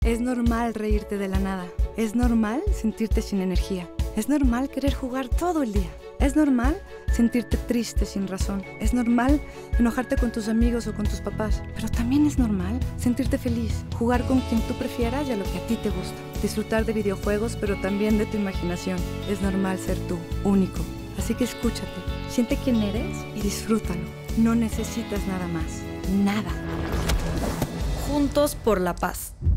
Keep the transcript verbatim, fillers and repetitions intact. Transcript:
Es normal reírte de la nada. Es normal sentirte sin energía. Es normal querer jugar todo el día. Es normal sentirte triste sin razón. Es normal enojarte con tus amigos o con tus papás. Pero también es normal sentirte feliz, jugar con quien tú prefieras y a lo que a ti te gusta. Disfrutar de videojuegos, pero también de tu imaginación. Es normal ser tú, único. Así que escúchate, siente quién eres y disfrútalo. No necesitas nada más. Nada. Juntos por la paz.